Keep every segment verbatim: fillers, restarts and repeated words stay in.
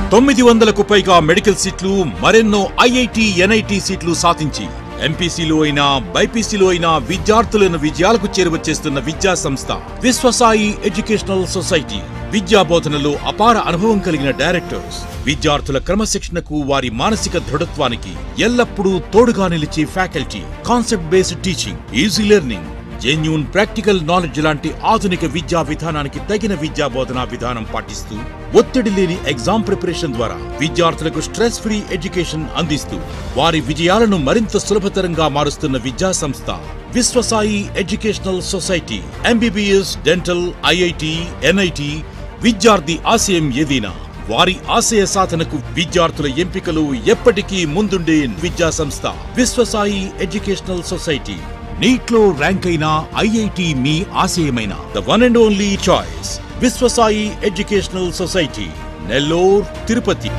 తొమ్మిది వందలకు పైగా మెడికల్ సీట్లు, మరెన్నో ఐఐటి, ఎన్ఐటి సీట్లు సాధించి ఎంపీసీలో అయినా బైపీసీలో అయినా విద్యార్థులను విజయాలకు చేరువచేస్తున్న విద్యా సంస్థ విశ్వసాయి ఎడ్యుకేషనల్ సొసైటీ. విద్యా బోధనలో అపార అనుభవం కలిగిన డైరెక్టర్స్ విద్యార్థుల క్రమశిక్షణకు, వారి మానసిక దృఢత్వానికి ఎల్లప్పుడూ తోడుగా నిలిచే faculty, concept based teaching, easy learning, genuine practical knowledge లాంటి ఆధునిక విద్యా విధానానికి తగిన విద్యా బోధనా విధానం పాటిస్తూ ఒత్తిడి లేని ఎగ్జామ్ ప్రిపరేషన్ ద్వారా విద్యార్థులకు స్ట్రెస్ ఫ్రీ ఎడ్యుకేషన్ అందిస్తూ వారి విజయాలను మరింత సులభతరంగా మారుస్తున్న విద్యా సంస్థ Vishwasai educational society. MBBS, dental, IIT, NIT విద్యార్థి ఆశయం ఏదైనా వారి ఆశయ సాధనకు విద్యార్థుల ఎంపికలు ఎప్పటికీ ముందుండే విద్యా సంస్థ విశ్వసాయి ఎడ్యుకేషనల్ సొసైటీ. నీట్లో ర్యాంక్ అయిన ఐఐటి మీ ఆశయమైన the one and only choice Vishwasai educational society, Nellore, Tirupati.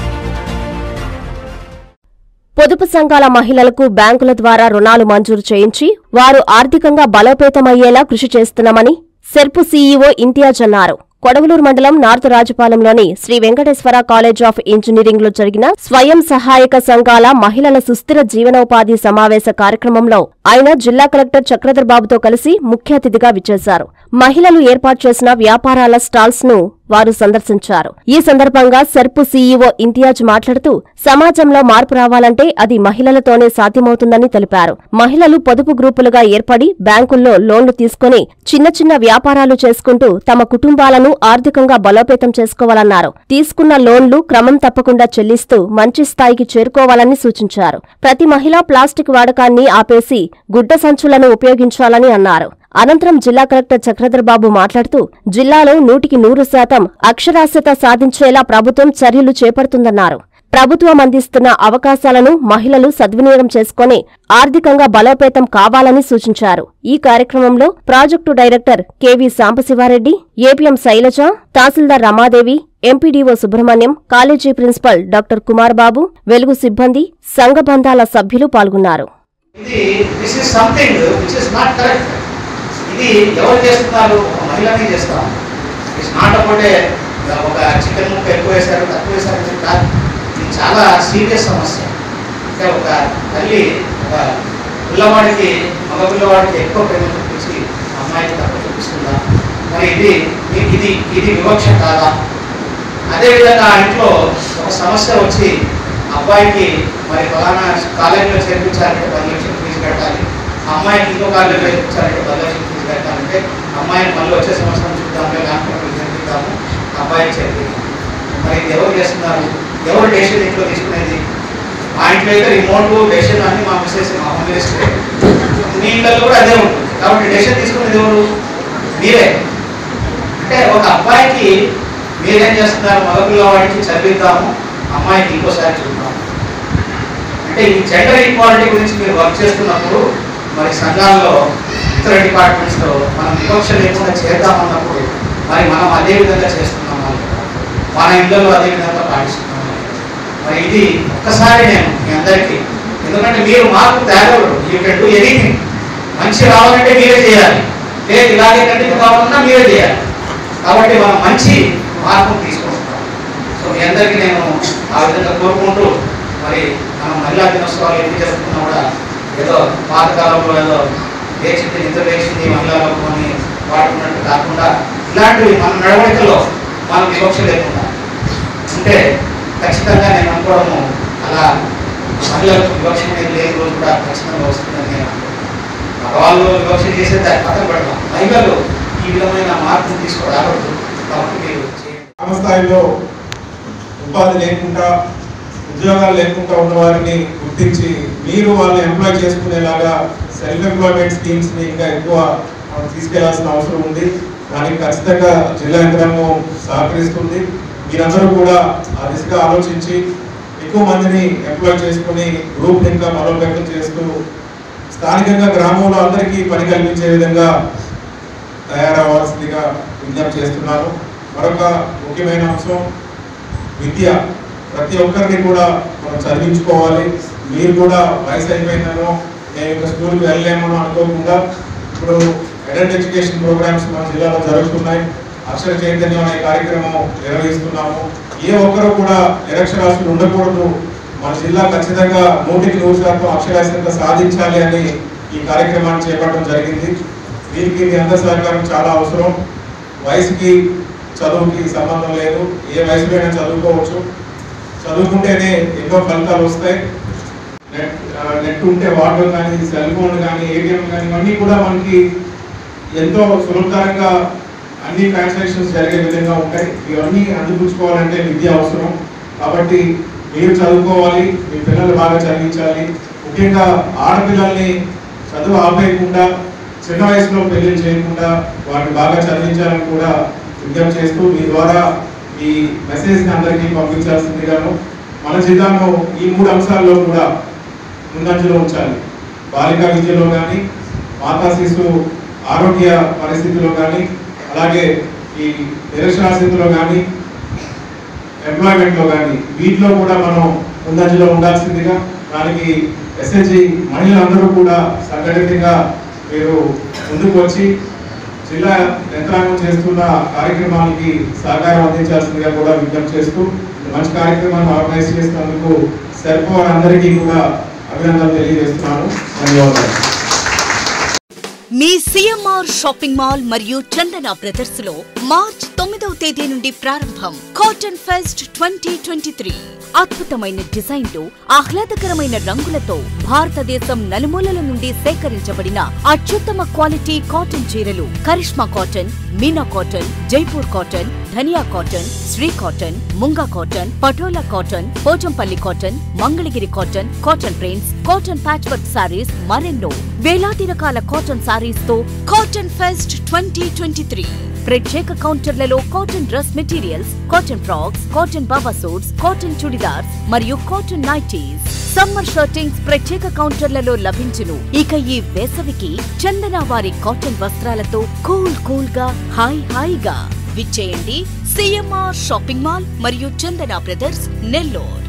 పొదుపు సంఘాల మహిళలకు బ్యాంకుల ద్వారా రుణాలు మంజూరు చేయించి వారు ఆర్థికంగా బలోపేతమయ్యేలా కృషి చేస్తున్నామని సెర్పు సీఈఓ ఇంతియాజ్ అన్నారు. కొడవలూరు మండలం నార్త్ రాజపాలెంలోని Sri Venkateswara college of engineering లో జరిగిన స్వయం సహాయక సంఘాల మహిళల సుస్థిర జీవనోపాధి సమావేశ కార్యక్రమంలో ఆయన జిల్లా కలెక్టర్ చక్రధర్ బాబుతో కలిసి ముఖ్య అతిథిగా విచ్చేశారు. మహిళలు ఏర్పాటు చేసిన వ్యాపారాల స్టాల్స్ ను వారు సందర్శించారు. ఈ సందర్భంగా సెర్పు సీఈఓ ఇంతియాజ్ మాట్లాడుతూ సమాజంలో మార్పు రావాలంటే అది మహిళలతోనే సాధ్యమవుతుందని తెలిపారు. మహిళలు పొదుపు గ్రూపులుగా ఏర్పడి బ్యాంకుల్లో లోన్లు తీసుకుని చిన్న చిన్న వ్యాపారాలు చేసుకుంటూ తమ కుటుంబాలను ఆర్థికంగా బలోపేతం చేసుకోవాలన్నారు. తీసుకున్న లోన్లు క్రమం తప్పకుండా చెల్లిస్తూ మంచి స్థాయికి చేరుకోవాలని సూచించారు. ప్రతి మహిళ ప్లాస్టిక్ వాడకాన్ని ఆపేసి గుడ్డ సంచులను ఉపయోగించాలని అన్నారు. అనంతరం జిల్లా కలెక్టర్ చక్రధర్ బాబు మాట్లాడుతూ జిల్లాలో నూటికి నూరు శాతం అక్షరాస్యత సాధించేలా ప్రభుత్వం చర్యలు చేపడుతుందన్నారు. ప్రభుత్వం అందిస్తున్న అవకాశాలను మహిళలు సద్వినియోగం చేసుకుని ఆర్థికంగా బలోపేతం కావాలని సూచించారు. ఈ కార్యక్రమంలో project director KV Sambasivareddy, APM Sailaja, తహసీల్దార్ Ramadevi, MPDO Subrahmanyam, college principal doctor Kumar Babu, Velugu సిబ్బంది, సంఘ బంధాల సభ్యులు పాల్గొన్నారు. ఇది ఎవరు చేస్తున్నారు? ఒక మహిళనే చేస్తాం. ఇట్స్ నాట్ అబౌట్ ఒక చికెన్ ముక్క ఎక్కువ వేశారు తక్కువ వేశారు కాదు. ఇది చాలా సీరియస్ సమస్య. అంటే ఒక తల్లి ఒక పిల్లవాడికి మగ పిల్లవాడికి ఎక్కువ ప్రేమ చూపించి అమ్మాయికి తక్కువ చూపిస్తుందా? మరి ఇది ఇది ఇది వివక్ష కాదా? అదేవిధంగా ఇంట్లో ఒక సమస్య వచ్చి అబ్బాయికి మరి ఫలానా కాలేజీలో చేర్పించాలంటే పది లక్షలు ఫీజు కట్టాలి, అమ్మాయికి ఇంకో కాలేజీలో చేర్పించాలంటే పది లక్షలు ఫీజు కట్టాలంటే అమ్మాయిని మళ్ళీ వచ్చే సంవత్సరం చూద్దాము, లేకపోతే చేర్పిద్దాము, అబ్బాయికి చేర్పిద్దాం. మరి ఇది ఎవరు చేస్తున్నారు? ఎవరు డెసిషన్ ఇంట్లో తీసుకునేది? మా ఇంట్లో అయితే రిమోట్ డెసిషన్ అన్ని మా మిస్సెస్ మా హోమ్ మినిస్టర్, మీ ఇంట్లో కూడా అదే ఉంటుంది. కాబట్టి డెసిషన్ తీసుకునేది ఎవరు? మీరే. అంటే ఒక అబ్బాయికి మీరేం చేస్తున్నారు? మగపిల్లవాడికి చదివిద్దాము, అమ్మాయికి ఇంకోసారి చూద్దాము. అంటే ఈ జెండర్ ఈక్వాలిటీ గురించి మీరు వర్క్ చేస్తున్నప్పుడు మరి సంఘాల్లో ఇతర డిపార్ట్మెంట్స్లో మనం వివక్ష లేకుండా చేద్దామన్నప్పుడు మరి మనం అదే విధంగా చేస్తున్నాము, మన ఇళ్లలో అదే విధంగా పాటిస్తున్నాము. మరి ఇది ఒక్కసారి నేను మీ అందరికీ, ఎందుకంటే మీరు మార్పు తేగలరు. You can do anything. మంచి రావాలంటే మీరే చేయాలి, లేదు ఇలాగే కంటిన్యూ కావాలన్నా మీరే చేయాలి. కాబట్టి మనం మంచి మార్పును తీసుకుంటున్నాం. సో మీ అందరికీ నేను ఆ విధంగా కోరుకుంటూ మరి మనం మహిళా దినోత్సవాలు ఎన్ని జరుపుకున్నా కూడా ఏదో పాతకాలంలో ఏదో వేసింది నిద్ర వేసింది మహిళలకు అని వాడుకున్నట్టు కాకుండా ఇలాంటివి మన నడవడికలో మనం వివక్ష లేకుండా ఉంటే ఖచ్చితంగా నేను అనుకోవడము అలా మహిళలకు వివక్ష అనేది లేని రోజు కూడా ఖచ్చితంగా వస్తుందని నేను అనుకుంటున్నాను. మగవాళ్ళు వివక్ష చేసే దాన్ని పక్కన పెడతాం, మహిళలు ఈ విధమైన మార్పును తీసుకురాకూడదు. కాబట్టి మీరు గ్రామ స్థాయిలో ఉపాధి లేకుండా ఉద్యోగాలు లేకుండా ఉన్న వారిని గుర్తించి మీరు వాళ్ళని ఎంప్లాయ్ చేసుకునేలాగా సెల్ఫ్ ఎంప్లాయ్మెంట్ స్కీమ్స్ని ఇంకా ఎక్కువ తీసుకెళ్లాల్సిన అవసరం ఉంది. దానికి ఖచ్చితంగా జిల్లా యంత్రాంగం సహకరిస్తుంది. మీరందరూ కూడా ఆ దిశగా ఆలోచించి ఎక్కువ మందిని ఎంప్లాయ్ చేసుకుని గ్రూప్ ఇంకా బలోపేతం చేస్తూ స్థానికంగా గ్రామంలో అందరికీ పని కల్పించే విధంగా తయారవ్వాల్సిందిగా విజ్ఞప్తి చేస్తున్నాను. మరొక ముఖ్యమైన అంశం విద్య. ప్రతి ఒక్కరిని కూడా మనం చదివించుకోవాలి. మీరు కూడా వయసు అయిపోయిందనో నేను ఇంకా స్కూల్కి వెళ్ళలేమో అనుకోకుండా ఇప్పుడు అడల్ట్ ఎడ్యుకేషన్ ప్రోగ్రామ్స్ మన జిల్లాలో జరుగుతున్నాయి. అక్షర చైతన్యం అనే కార్యక్రమం నిర్వహిస్తున్నాము. ఏ ఒక్కరు కూడా నిరక్షరాస్యులు ఉండకూడదు, మన జిల్లా ఖచ్చితంగా నూటికి నూరు శాతం అక్షరాస్యత సాధించాలి అని ఈ కార్యక్రమాన్ని చేపట్టడం జరిగింది. దీనికి మీ అందరి సహకారం చాలా అవసరం. వయసుకి చదువుకి సంబంధం లేదు, ఏ వయసులోనే చదువుకోవచ్చు. చదువుకుంటేనే ఎన్నో ఫలితాలు వస్తాయి. నెట్ నెట్ ఉంటే వాడడం కానీ, సెల్ ఫోన్ కానీ, ఏటీఎం కానీ ఇవన్నీ కూడా మనకి ఎంతో సులభతరంగా అన్ని ట్రాన్సాక్షన్స్ జరిగే విధంగా ఉంటాయి. ఇవన్నీ అందిపుచ్చుకోవాలంటే విద్య అవసరం. కాబట్టి మీరు చదువుకోవాలి, మీ పిల్లలు బాగా చదివించాలి. ముఖ్యంగా ఆడపిల్లల్ని చదువు ఆపేయకుండా, చిన్న వయసులో పెళ్లి చేయకుండా వాటిని బాగా చదివించాలని కూడా విజ్ఞప్తి చేస్తూ మీ ద్వారా ఈ మెసేజ్ని అందరికీ పంపించాల్సిందిగాను, మన జిల్లాను ఈ మూడు అంశాల్లో కూడా ముందంజలో ఉంచాలి. బాలికా విద్యలో కానీ, మాతా శిశు ఆరోగ్య పరిస్థితిలో కానీ, అలాగే ఈ నిరక్షరాస్యతలో కానీ, ఎంప్లాయ్మెంట్లో కానీ, వీటిలో కూడా మనం ముందంజలో ఉండాల్సిందిగా, దానికి ఎస్హెచ్జి మహిళలందరూ కూడా సంఘటితంగా మీరు ముందుకు వచ్చి జిల్లా యంత్రాంగం చేస్తున్న కార్యక్రమానికి సహకారం అందించాల్సిందిగా కూడా విజ్ఞప్తి చేస్తూ, మంచి కార్యక్రమాన్ని ఆర్గనైజ్ చేసినందుకు సెర్పో అందరికీ కూడా అభినందనలు తెలియజేస్తున్నాను. ధన్యవాదాలు. మీ సిఎంఆర్ షాపింగ్ మాల్ మరియు చందన బ్రదర్స్ లో మార్చ్ తొమ్మిదవ తేదీ నుండి ప్రారంభం cotton fest twenty twenty three. అద్భుతమైన డిజైన్లు, ఆహ్లాదకరమైన రంగులతో భారతదేశం నలుమూలల నుండి సేకరించబడిన అత్యుత్తమ క్వాలిటీ కాటన్ చీరలు Karishma cotton, Meena cotton, Jaipur cotton, Dhaniya cotton, Sri cotton, Munga cotton, Patola cotton, Pochampally cotton, Mangalagiri cotton, cotton prints, cotton patch work sarees, మరెన్నో వేలాది రకాల కాటన్ సారీస్ తో cotton fest twenty twenty three. ప్రత్యేక కౌంటర్లలో cotton dress materials, cotton frocks, cotton baba suits, cotton churidars మరియు cotton nighties, summer shirtings ప్రత్యేక కౌంటర్లలో లభించును. ఇక ఈ వేసవికి చందన వారి కాటన్ వస్త్రాలతో కూల్ కూల్ గా, హాయ్ హాయిగా విచ్చేయండి సిఎంఆర్ షాపింగ్ మాల్ మరియు చందన బ్రదర్స్, నెల్లూరు.